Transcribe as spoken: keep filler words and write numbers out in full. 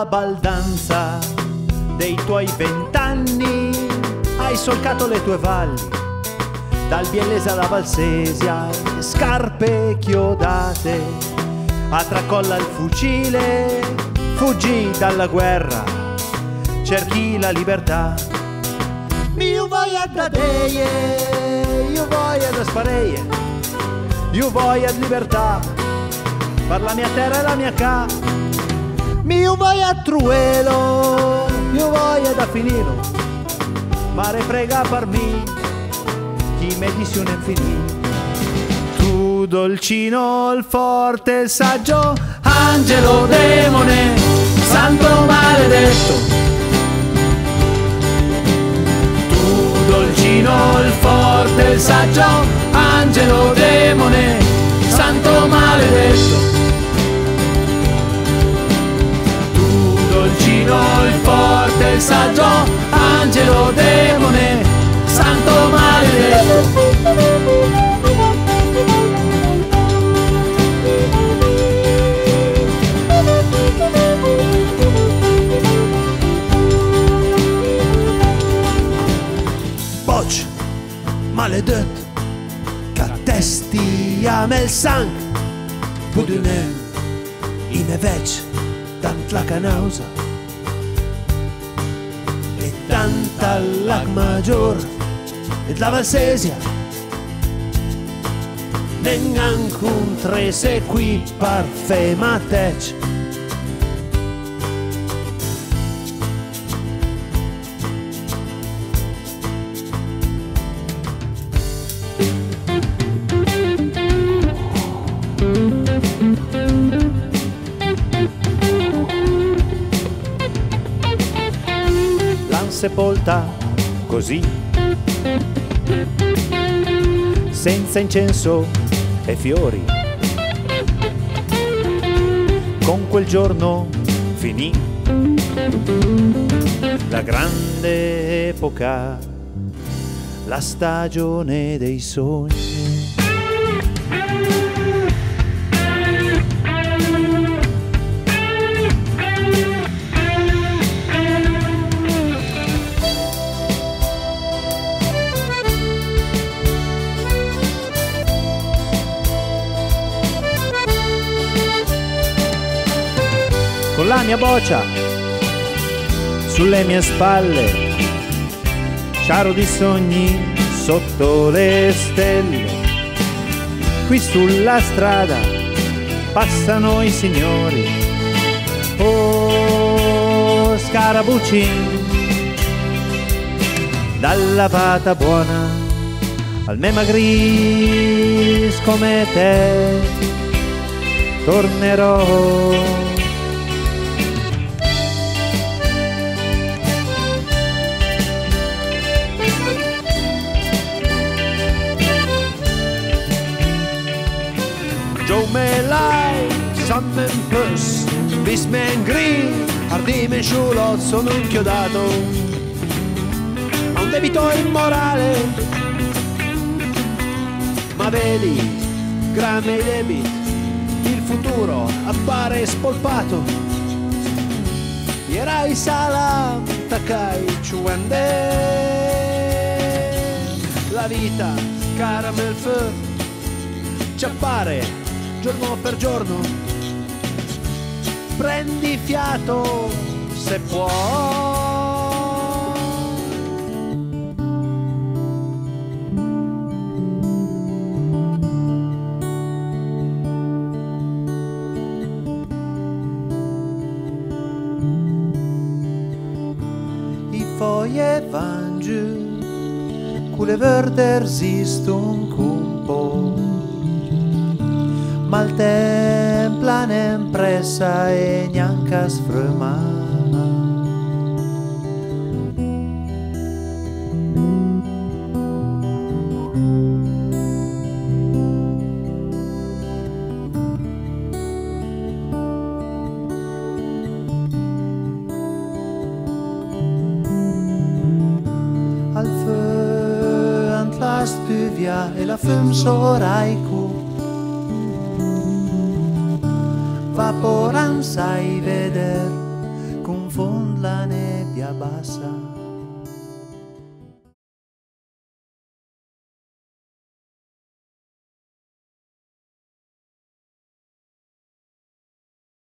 alla baldanza dei tuoi vent'anni hai solcato le tue valli, dal Biellese alla Valsesia, scarpe chiodate, a tracolla il fucile, fuggi dalla guerra, cerchi la libertà. Io voglio da deie, io voglio da spareie, io voglio di libertà, per la mia terra e la mia ca. Io voglio a Truelo, io voglio da Finino, mare prega per me, chi mi dice un infinito. Tu dolcino, il forte, il saggio, angelo demone, santo maledetto. Tu dolcino, il forte, il saggio, angelo demone, santo maledetto. Dolcino, il forte, il saggio, angelo demone, santo maledetto. Boc, maledetto, che testi a me il sangue, budune, in evece, tant la canausa e tanta la maggior e la Valsesia nengan con tre se qui parfematec. Sepolta così, senza incenso e fiori. Con quel giorno finì la grande epoca, la stagione dei sogni. Con la mia boccia sulle mie spalle, ciaro di sogni sotto le stelle. Qui sulla strada passano i signori, oh scarabuccin, dalla pata buona al mema gris come te tornerò. Jo me lai, sammenpuss, vis med en gris, har di med kjolot sono inchiodato a un debito immorale. Ma vedi, grame debit, il futuro appare spolpato. Ierai salam, takai chuande, la vita, caramel feu, ci appare giorno per giorno, prendi fiato se può. I foglie van giù, quelle verde esistono un po'. Ma il tempo non pressa e neanche sfrema. Al feu ant la stuvia e la fum soraiku vaporan sai veder casa.